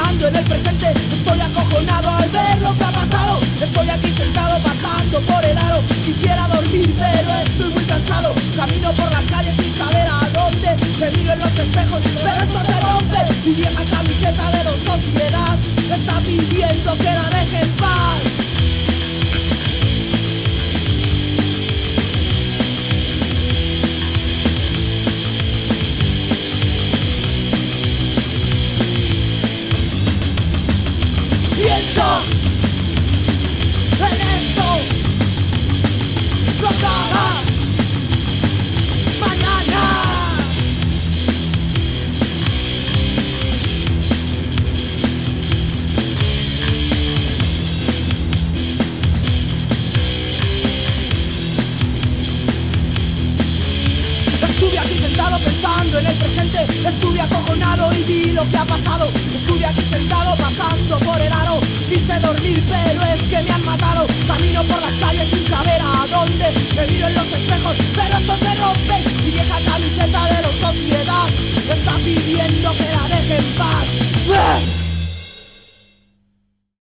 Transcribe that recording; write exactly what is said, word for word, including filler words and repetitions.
pensando en el presente. Estoy acojonado al ver lo que ha pasado. Estoy aquí sentado pasando por el aro. Quisiera dormir pero estoy muy cansado. Camino por las calles sin saber a dónde. Me miro en los espejos pero esto se rompe. Mi vieja camiseta de los Sociedad está pidiendo que la deje en paz. Piensa en esto, no lo hagas mañana. Estuve aquí sentado pensando en el presente. Estuve acojonado y vi lo que ha pasado.